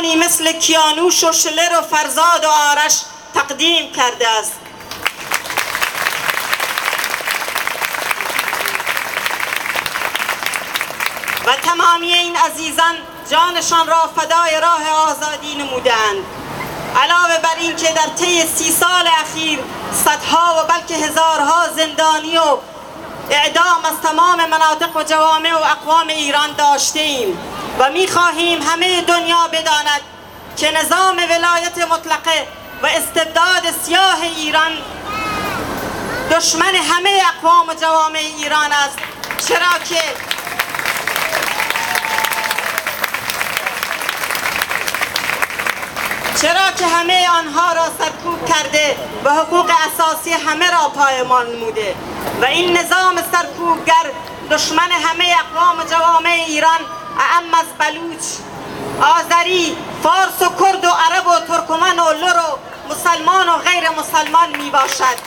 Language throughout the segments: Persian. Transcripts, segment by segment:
مردانی مثل کیانوش و شلر و فرزاد و آرش تقدیم کرده است. و تمامی این عزیزان جانشان را فدای راه آزادی نمودند. علاوه بر این که در طی 30 سال اخیر صدها و بلکه هزارها زندانی و اعدام از تمام مناطق و جوامع و اقوام ایران داشته ایم و می‌خواهیم همه دنیا بداند که نظام ولایت مطلقه و استبداد سیاه ایران دشمن همه اقوام و جوامع ایران است، چرا که همه آنها را سرکوب کرده و حقوق اساسی همه را پایمال نموده و این نظام سرکوبگر دشمن همه اقوام و جوامع ایران اعم از بلوچ، آذری، فارس و کرد و عرب و ترکمن و لر و مسلمان و غیر مسلمان می باشد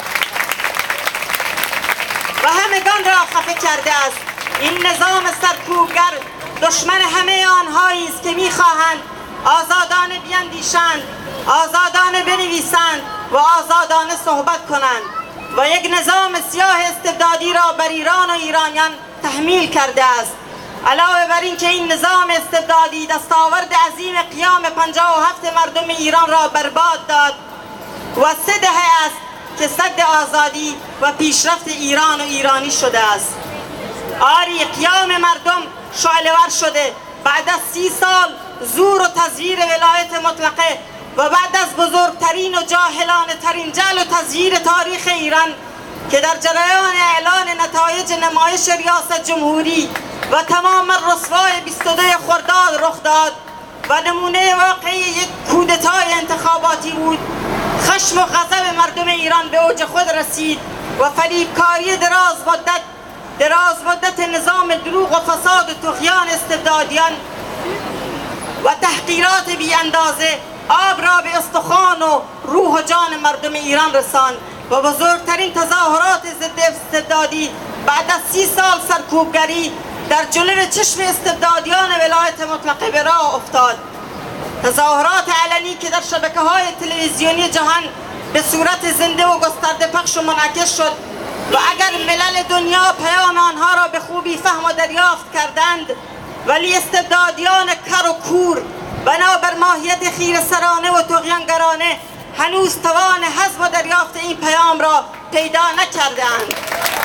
و همگان را خفه کرده است. این نظام سرکوبگر دشمن همه آنهایی است که می‌خواهند آزادانه بیاندیشند، آزادانه بنویسند و آزادانه صحبت کنند و یک نظام سیاه استبدادی را بر ایران و ایرانیان تحمیل کرده است. علاوه بر این که این نظام استبدادی دستاورد عظیم قیام 57 مردم ایران را برباد داد و 3 دهه است که صد آزادی و پیشرفت ایران و ایرانی شده است. آری قیام مردم شعله‌ور شده بعد از 30 سال زور و تزویر ولایت مطلقه و بعد از بزرگترین و جاهلانه ترین جعل و تزویر تاریخ ایران که در جریان اعلان نتایج نمایش ریاست جمهوری و تمام رسوای 22 خرداد رخ داد و نمونه واقعی یک کودتای انتخاباتی بود، خشم و غضب مردم ایران به اوج خود رسید و فریبکاری دراز مدت نظام دروغ و فساد و طغیان استبدادیان و تحقیرات بی اندازه آب را به استخوان و روح و جان مردم ایران رساند و بزرگترین تظاهرات ضد استبدادی بعد از 30 سال سرکوبگری در جلوی چشم استبدادیان ولایت مطلقه به راه افتاد. تظاهرات علنی که در شبکه‌های تلویزیونی جهان به صورت زنده و گسترده پخش و منعکس شد و اگر ملل دنیا پیام آنها را به خوبی فهم و دریافت کردند، ولی استبدادیان کر و کور بنابر ماهیت خیره‌سرانه و طغیانگرانه هنوز توان حذف و دریافت این پیام را پیدا نکردند.